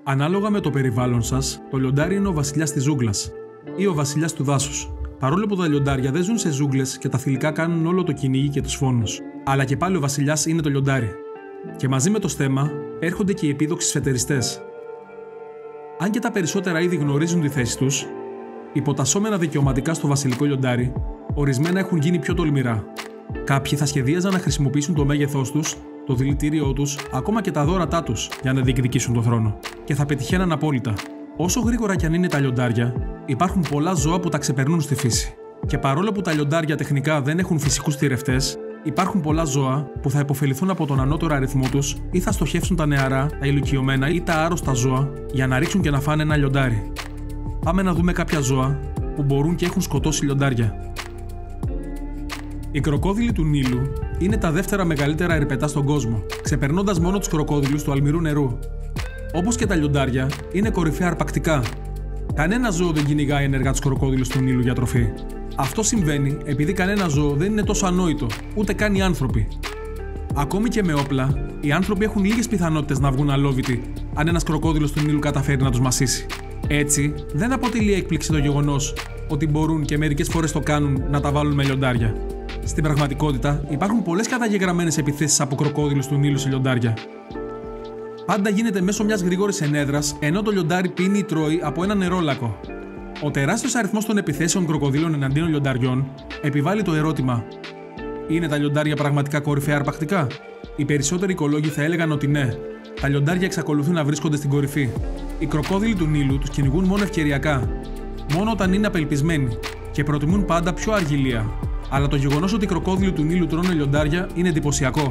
Ανάλογα με το περιβάλλον σας, το λιοντάρι είναι ο βασιλιάς της ζούγκλας ή ο βασιλιάς του δάσους. Παρόλο που τα λιοντάρια δεν ζουν σε ζούγκλες και τα θηλυκά κάνουν όλο το κυνήγι και τους φόνους, αλλά και πάλι ο βασιλιάς είναι το λιοντάρι. Και μαζί με το στέμμα έρχονται και οι επίδοξοι σφετεριστές. Αν και τα περισσότερα είδη γνωρίζουν τη θέση τους, υποτασσόμενα δικαιωματικά στο βασιλικό λιοντάρι, ορισμένα έχουν γίνει πιο τολμηρά. Κάποιοι θα σχεδίαζαν να χρησιμοποιήσουν το μέγεθός τους, το δηλητήριό τους, ακόμα και τα δώρατά τους για να διεκδικήσουν τον θρόνο, και θα πετυχαίναν απόλυτα. Όσο γρήγορα κι αν είναι τα λιοντάρια, υπάρχουν πολλά ζώα που τα ξεπερνούν στη φύση. Και παρόλο που τα λιοντάρια τεχνικά δεν έχουν φυσικούς θηρευτές, υπάρχουν πολλά ζώα που θα υποφεληθούν από τον ανώτερο αριθμό τους ή θα στοχεύσουν τα νεαρά, τα ηλικιωμένα ή τα άρρωστα ζώα για να ρίξουν και να φάνε ένα λιοντάρι. Πάμε να δούμε κάποια ζώα που μπορούν και έχουν σκοτώσει λιοντάρια. Οι κροκόδιλοι του Νείλου είναι τα δεύτερα μεγαλύτερα ερπετά στον κόσμο, ξεπερνώντας μόνο τους κροκόδιλους του αλμυρού νερού. Όπως και τα λιοντάρια, είναι κορυφαία αρπακτικά. Κανένα ζώο δεν κυνηγάει ενεργά τους κροκόδιλους του Νείλου για τροφή. Αυτό συμβαίνει επειδή κανένα ζώο δεν είναι τόσο ανόητο, ούτε καν οι άνθρωποι. Ακόμη και με όπλα, οι άνθρωποι έχουν λίγες πιθανότητες να βγουν αλόβητοι αν ένας κροκόδιλος του Νείλου καταφέρει να τους μασίσει. Έτσι, δεν αποτελεί έκπληξη το γεγονός ότι μπορούν και μερικές φορές το κάνουν να τα βάλουν με λιοντάρια. Στην πραγματικότητα, υπάρχουν πολλές καταγεγραμμένες επιθέσεις από κροκόδιλους του Νείλου σε λιοντάρια. Πάντα γίνεται μέσω μιας γρήγορης ενέδρας, ενώ το λιοντάρι πίνει ή τρώει από ένα νερόλακο. Ο τεράστιος αριθμός των επιθέσεων κροκοδίλων εναντίον λιονταριών επιβάλλει το ερώτημα: είναι τα λιοντάρια πραγματικά κορυφαία αρπακτικά? Οι περισσότεροι οικολόγοι θα έλεγαν ότι ναι. Τα λιοντάρια εξακολουθούν να βρίσκονται στην κορυφή. Οι κροκόδιλοι του Νείλου τους κυνηγούν μόνο ευκαιριακά, μόνο όταν είναι απελπισμένοι, και προτιμούν πάντα πιο αργυλία. Αλλά το γεγονός ότι οι κροκόδιλοι του Νείλου τρώνε λιοντάρια είναι εντυπωσιακό.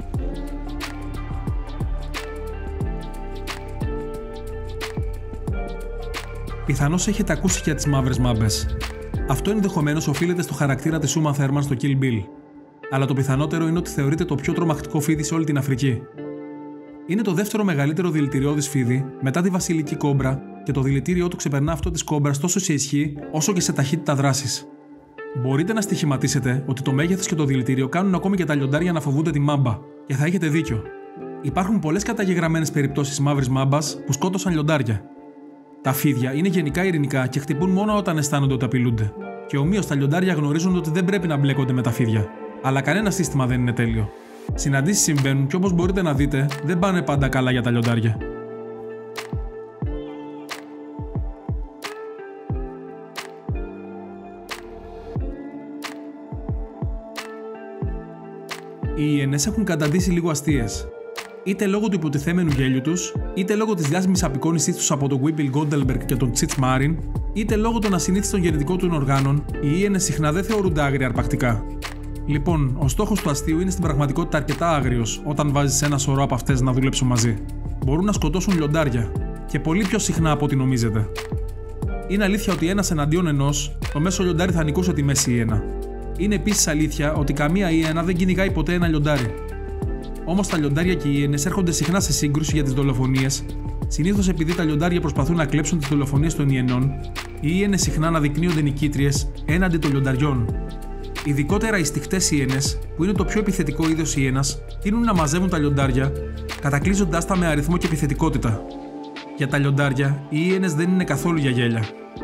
Πιθανώς έχετε ακούσει για τις μαύρες μάμπες. Αυτό ενδεχομένως οφείλεται στο χαρακτήρα της Uma Thurman στο Kill Bill. Αλλά το πιθανότερο είναι ότι θεωρείται το πιο τρομακτικό φίδι σε όλη την Αφρική. Είναι το δεύτερο μεγαλύτερο δηλητηριώδης φίδι μετά τη βασιλική κόμπρα και το δηλητήριό του ξεπερνά αυτό της κόμπρας τόσο σε ισχύ όσο και σε ταχύτητα δράσης. Μπορείτε να στοιχηματίσετε ότι το μέγεθος και το δηλητήριο κάνουν ακόμη και τα λιοντάρια να φοβούνται τη μάμπα, και θα έχετε δίκιο. Υπάρχουν πολλές καταγεγραμμένες περιπτώσεις μαύρης μάμπας που σκότωσαν λιοντάρια. Τα φίδια είναι γενικά ειρηνικά και χτυπούν μόνο όταν αισθάνονται ότι απειλούνται. Και ομοίως τα λιοντάρια γνωρίζουν ότι δεν πρέπει να μπλέκονται με τα φίδια. Αλλά κανένα σύστημα δεν είναι τέλειο. Συναντήσεις συμβαίνουν και όπως μπορείτε να δείτε, δεν πάνε πάντα καλά για τα λιοντάρια. Οι υιενές έχουν καταντήσει λίγο αστείες. Είτε λόγω του υποτιθέμενου γέλιου τους, είτε λόγω της διάσημης απεικόνισής τους από τον Whoopi Goldberg και τον Cheech Marin, είτε λόγω των ασυνήθιστων γεννητικών των οργάνων, οι υιένες συχνά δεν θεωρούνται άγρια αρπακτικά. Λοιπόν, ο στόχος του αστείου είναι στην πραγματικότητα αρκετά άγριος όταν βάζεις ένα σωρό από αυτές να δουλέψουν μαζί. Μπορούν να σκοτώσουν λιοντάρια, και πολύ πιο συχνά από ό,τι νομίζετε. Είναι αλήθεια ότι ένας εναντίον ενός, το μέσο λιοντάρι θα νικούσε τη μέση υιένα. Είναι επίσης αλήθεια ότι καμία υιένα δεν κυνηγάει ποτέ ένα λιοντάρι. Όμως τα λιοντάρια και οι υιένες έρχονται συχνά σε σύγκρουση για τις δολοφονίες, συνήθως επειδή τα λιοντάρια προσπαθούν να κλέψουν τις δολοφονίες των υιενών, οι υιένες συχνά αναδεικνύονται νικήτριες έναντι των λιονταριών. Ειδικότερα οι στιχτές υιένες, που είναι το πιο επιθετικό είδος υιένας, τείνουν να μαζεύουν τα λιοντάρια, κατακλείζοντάς τα με αριθμό και επιθετικότητα. Για τα λιοντάρια, οι υιένες δεν είναι καθόλου για γέλια.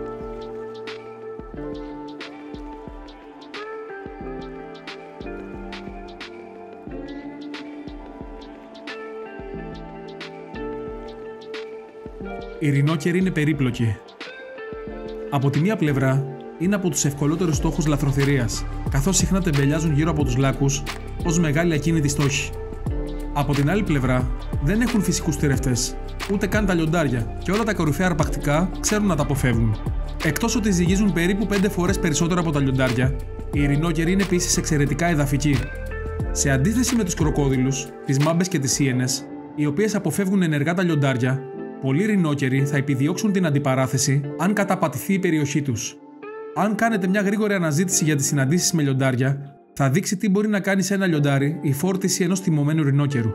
Οι ρινόκεροι είναι περίπλοκοι. Από τη μία πλευρά, είναι από τους ευκολότερους στόχους λαθροθυρίας, καθώς συχνά τεμπελιάζουν γύρω από τους λάκκους ως μεγάλοι ακίνητοι στόχοι. Από την άλλη πλευρά, δεν έχουν φυσικούς θηρευτές, ούτε καν τα λιοντάρια, και όλα τα κορυφαία αρπακτικά ξέρουν να τα αποφεύγουν. Εκτός ότι ζυγίζουν περίπου 5 φορές περισσότερο από τα λιοντάρια, οι ρινόκεροι είναι επίσης εξαιρετικά εδαφικοί. Σε αντίθεση με τους κροκόδιλους, τις μάμπες και τις υιένες, οι οποίες αποφεύγουν ενεργά τα λιοντάρια, πολλοί ρινόκεροι θα επιδιώξουν την αντιπαράθεση αν καταπατηθεί η περιοχή τους. Αν κάνετε μια γρήγορη αναζήτηση για τις συναντήσεις με λιοντάρια, θα δείξει τι μπορεί να κάνει σε ένα λιοντάρι η φόρτιση ενός θυμωμένου ρινόκερου.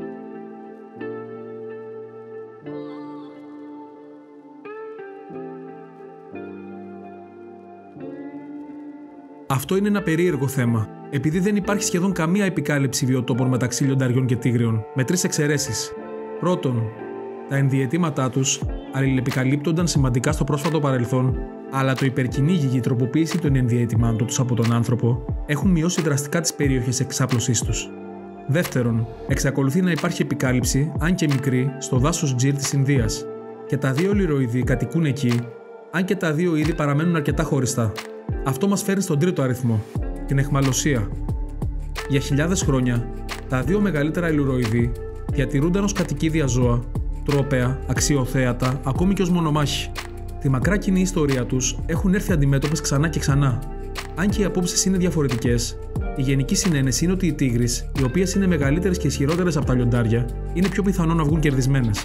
Αυτό είναι ένα περίεργο θέμα, επειδή δεν υπάρχει σχεδόν καμία επικάλυψη βιοτόπων μεταξύ λιονταριών και τίγριων, με 3 εξαιρέσεις. Πρώτον, Τα ενδιαιτήματά τους αλληλεπικαλύπτονταν σημαντικά στο πρόσφατο παρελθόν, αλλά το υπερκυνήγι και η τροποποίηση των ενδιαιτημάτων τους από τον άνθρωπο έχουν μειώσει δραστικά τις περιοχές εξάπλωσής τους. Δεύτερον, εξακολουθεί να υπάρχει επικάλυψη, αν και μικρή, στο δάσος Τζιρ της Ινδίας, και τα δύο λυροειδή κατοικούν εκεί, αν και τα δύο είδη παραμένουν αρκετά χωριστά. Αυτό μας φέρνει στον τρίτο αριθμό, την αιχμαλωσία. Για χιλιάδες χρόνια, τα δύο μεγαλύτερα λυροειδή διατηρούνταν ως κατοικίδια ζώα, τρόπαια, αξιοθέατα, ακόμη και ως μονομάχοι. Τη μακρά κοινή ιστορία τους έχουν έρθει αντιμέτωπες ξανά και ξανά. Αν και οι απόψεις είναι διαφορετικές, η γενική συνένεση είναι ότι οι τίγρεις, οι οποίες είναι μεγαλύτερες και ισχυρότερες από τα λιοντάρια, είναι πιο πιθανό να βγουν κερδισμένες.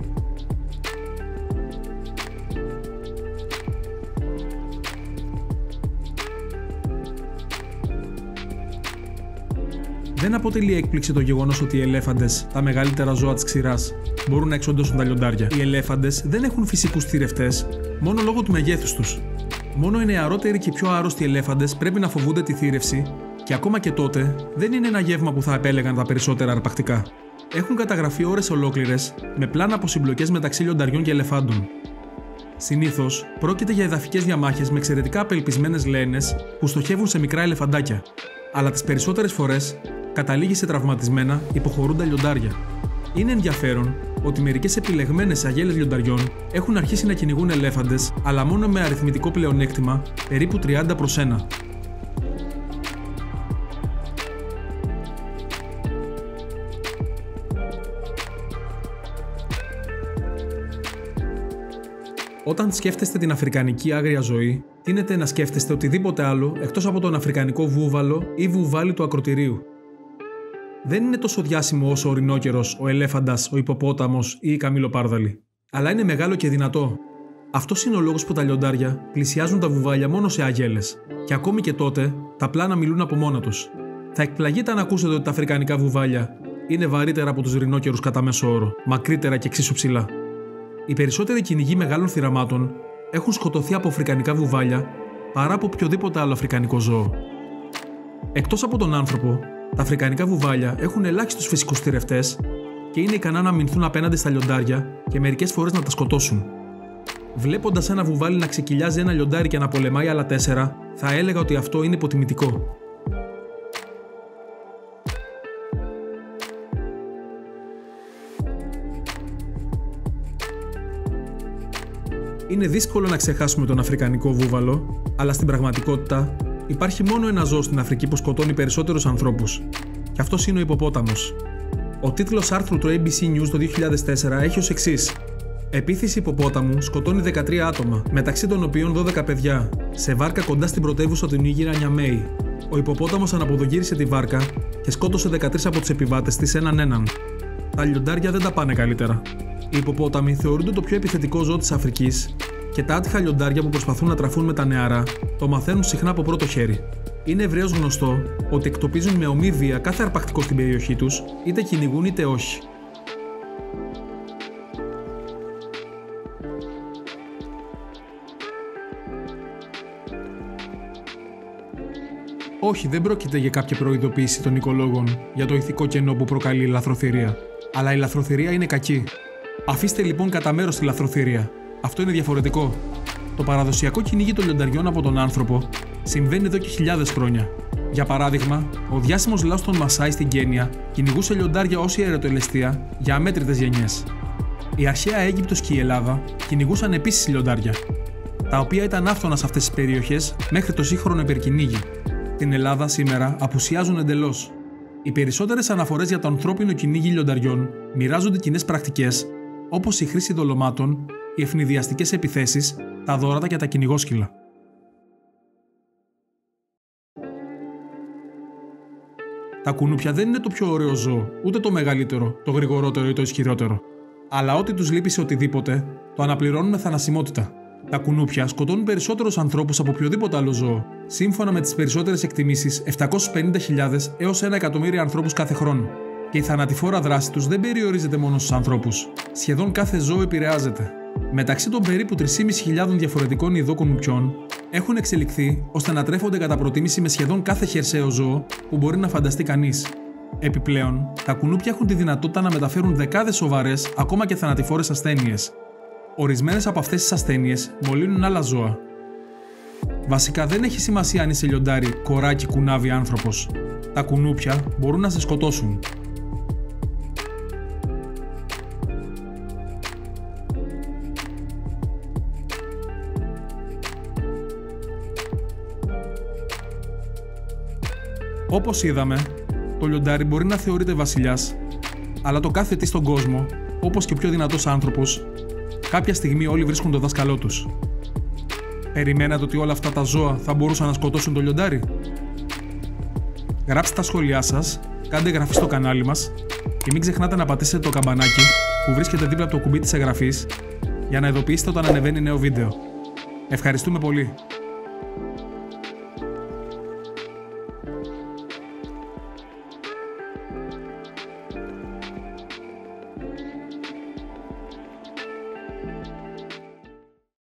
Δεν αποτελεί έκπληξη το γεγονός ότι οι ελέφαντες, τα μεγαλύτερα ζώα της ξηράς, μπορούν να εξοντώσουν τα λιοντάρια. Οι ελέφαντες δεν έχουν φυσικούς θηρευτές, μόνο λόγω του μεγέθους τους. Μόνο οι νεαρότεροι και πιο άρρωστοι ελέφαντες πρέπει να φοβούνται τη θήρευση, και ακόμα και τότε δεν είναι ένα γεύμα που θα επέλεγαν τα περισσότερα αρπακτικά. Έχουν καταγραφεί ώρες ολόκληρες με πλάνα αποσυμπλοκές μεταξύ λιονταριών και ελεφάντων. Συνήθως πρόκειται για εδαφικές διαμάχες με εξαιρετικά απελπισμένες λαένες που στοχεύουν σε μικρά ελεφαντάκια, αλλά τις περισσότερες φορές καταλήγει σε τραυματισμένα, υποχωρούντα λιοντάρια. Είναι ενδιαφέρον ότι μερικές επιλεγμένες αγέλες λιονταριών έχουν αρχίσει να κυνηγούν ελέφαντες, αλλά μόνο με αριθμητικό πλεονέκτημα περίπου 30-1. Όταν σκέφτεστε την αφρικανική άγρια ζωή, τείνετε να σκέφτεστε οτιδήποτε άλλο εκτός από τον αφρικανικό βούβαλο ή βουβάλι του ακροτηρίου. Δεν είναι τόσο διάσημο όσο ο ρινόκερος, ο ελέφαντας, ο ιπποπόταμος ή η καμήλοπάρδαλη. Αλλά είναι μεγάλο και δυνατό. Αυτός είναι ο λόγος που τα λιοντάρια πλησιάζουν τα βουβάλια μόνο σε αγέλες. Και ακόμη και τότε, τα πλάνα μιλούν από μόνα τους. Θα εκπλαγείτε αν ακούσετε ότι τα αφρικανικά βουβάλια είναι βαρύτερα από τους ρινόκερους κατά μέσο όρο, μακρύτερα και εξίσου ψηλά. Οι περισσότεροι κυνηγοί μεγάλων θηραμάτων έχουν σκοτωθεί από αφρικανικά βουβάλια παρά από οποιοδήποτε άλλο αφρικανικό ζώο. Εκτός από τον άνθρωπο, τα αφρικανικά βουβάλια έχουν ελάχιστους φυσικούς θηρευτές και είναι ικανά να αμυνθούν απέναντι στα λιοντάρια και μερικές φορές να τα σκοτώσουν. Βλέποντας ένα βουβάλι να ξεκυλιάζει ένα λιοντάρι και να πολεμάει άλλα 4, θα έλεγα ότι αυτό είναι υποτιμητικό. Είναι δύσκολο να ξεχάσουμε τον αφρικανικό βούβαλο, αλλά στην πραγματικότητα υπάρχει μόνο ένα ζώο στην Αφρική που σκοτώνει περισσότερους ανθρώπους, και αυτός είναι ο ιπποπόταμος. Ο τίτλος άρθρου του ABC News το 2004 έχει ως εξής: «Επίθεση ιπποπόταμου σκοτώνει 13 άτομα, μεταξύ των οποίων 12 παιδιά, σε βάρκα κοντά στην πρωτεύουσα του Νίγηρα Νιαμέι. Ο ιπποπόταμος αναποδογύρισε τη βάρκα και σκότωσε 13 από τους επιβάτες της έναν. Τα λιοντάρια δεν τα πάνε καλύτερα. Οι ιπποπόταμοι θεωρούνται το πιο επιθετικό ζώο της Αφρικής και τα άτυχα λιοντάρια που προσπαθούν να τραφούν με τα νεαρά το μαθαίνουν συχνά από πρώτο χέρι. Είναι ευρέως γνωστό ότι εκτοπίζουν με ομή βία κάθε αρπακτικό στην περιοχή τους, είτε κυνηγούν είτε όχι. Όχι, δεν πρόκειται για κάποια προειδοποίηση των οικολόγων για το ηθικό κενό που προκαλεί η λαθροθυρία. Αλλά η λαθροθυρία είναι κακή. Αφήστε λοιπόν κατά μέρος τη λαθροθυρία. Αυτό είναι διαφορετικό. Το παραδοσιακό κυνήγι των λιονταριών από τον άνθρωπο συμβαίνει εδώ και χιλιάδες χρόνια. Για παράδειγμα, ο διάσημος λαός των Μασάι στην Κένια κυνηγούσε λιοντάρια ως ιεροτελεστία για αμέτρητες γενιές. Η αρχαία Αίγυπτος και η Ελλάδα κυνηγούσαν επίσης λιοντάρια, τα οποία ήταν άφθονα σε αυτές τις περιοχές μέχρι το σύγχρονο υπερκυνήγι. Στην Ελλάδα σήμερα απουσιάζουν εντελώς. Οι περισσότερες αναφορές για το ανθρώπινο κυνήγι λιονταριών μοιράζονται κοινές πρακτικές, όπως η χρήση δολωμάτων, οι ευνηδιαστικές επιθέσεις, τα δώρατα και τα κυνηγόσκυλα. Τα κουνούπια δεν είναι το πιο ωραίο ζώο, ούτε το μεγαλύτερο, το γρηγορότερο ή το ισχυρότερο. Αλλά ό,τι τους λείπει σε οτιδήποτε, το αναπληρώνουν με θανασιμότητα. Τα κουνούπια σκοτώνουν περισσότερους ανθρώπους από οποιοδήποτε άλλο ζώο, σύμφωνα με τις περισσότερες εκτιμήσεις 750.000 έως 1 εκατομμύριο ανθρώπους κάθε χρόνο. Και η θανατηφόρα δράση τους δεν περιορίζεται μόνο στους ανθρώπους. Σχεδόν κάθε ζώο επηρεάζεται. Μεταξύ των περίπου 3.500 διαφορετικών ειδών κουνουπιών έχουν εξελιχθεί ώστε να τρέφονται κατά προτίμηση με σχεδόν κάθε χερσαίο ζώο που μπορεί να φανταστεί κανείς. Επιπλέον, τα κουνούπια έχουν τη δυνατότητα να μεταφέρουν δεκάδες σοβαρές, ακόμα και θανατηφόρες ασθένειες. Ορισμένες από αυτές τις ασθένειες μολύνουν άλλα ζώα. Βασικά δεν έχει σημασία αν είσαι λιοντάρι, κοράκι, κουνάβι, άνθρωπος. Τα κουνούπια μπορούν να σε σκοτώσουν. Όπως είδαμε, το λιοντάρι μπορεί να θεωρείται βασιλιάς, αλλά το κάθε τι στον κόσμο, όπως και ο πιο δυνατός άνθρωπος, κάποια στιγμή όλοι βρίσκουν το δάσκαλό τους. Περιμένατε ότι όλα αυτά τα ζώα θα μπορούσαν να σκοτώσουν το λιοντάρι? Γράψτε τα σχόλιά σας, κάντε εγγραφή στο κανάλι μας και μην ξεχνάτε να πατήσετε το καμπανάκι που βρίσκεται δίπλα από το κουμπί της εγγραφής για να ειδοποιήσετε όταν ανεβαίνει νέο βίντεο. Ευχαριστούμε πολύ!